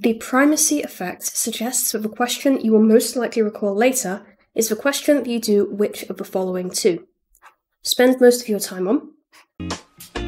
The primacy effect suggests that the question you will most likely recall later is the question that you do which of the following two. Spend most of your time on